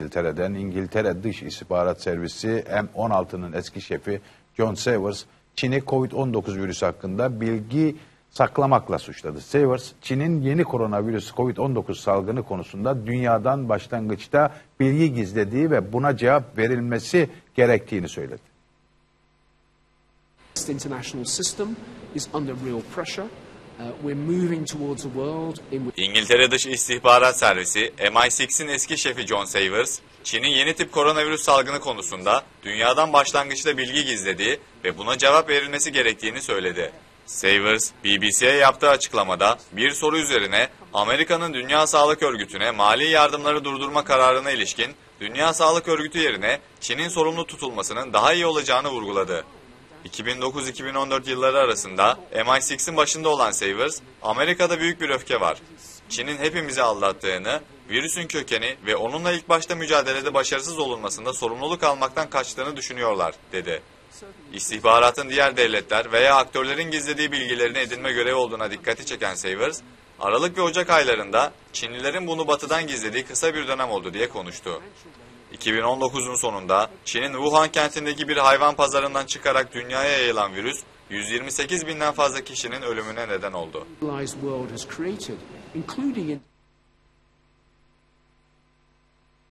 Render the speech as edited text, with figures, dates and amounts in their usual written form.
İngiltere'den İngiltere Dış İstihbarat Servisi M16'nın eski şefi John Savers, Çin'i Covid-19 virüsü hakkında bilgi saklamakla suçladı. Savers, Çin'in yeni koronavirüs Covid-19 salgını konusunda dünyadan başlangıçta bilgi gizlediği ve buna cevap verilmesi gerektiğini söyledi. İngiltere Dış İstihbarat Servisi MI6'in eski şefi John Savers, Çin'in yeni tip koronavirüs salgını konusunda dünyadan başlangıçta bilgi gizlediği ve buna cevap verilmesi gerektiğini söyledi. Savers, BBC'ye yaptığı açıklamada bir soru üzerine Amerika'nın Dünya Sağlık Örgütü'ne mali yardımları durdurma kararına ilişkin Dünya Sağlık Örgütü yerine Çin'in sorumlu tutulmasının daha iyi olacağını vurguladı. 2009-2014 yılları arasında MI6'in başında olan Savers, Amerika'da büyük bir öfke var. Çin'in hepimizi aldattığını, virüsün kökeni ve onunla ilk başta mücadelede başarısız olunmasında sorumluluk almaktan kaçtığını düşünüyorlar, dedi. İstihbaratın diğer devletler veya aktörlerin gizlediği bilgilerini edinme görevi olduğuna dikkati çeken Savers, Aralık ve Ocak aylarında Çinlilerin bunu batıdan gizlediği kısa bir dönem oldu diye konuştu. 2019'un sonunda Çin'in Wuhan kentindeki bir hayvan pazarından çıkarak dünyaya yayılan virüs 128 binden fazla kişinin ölümüne neden oldu.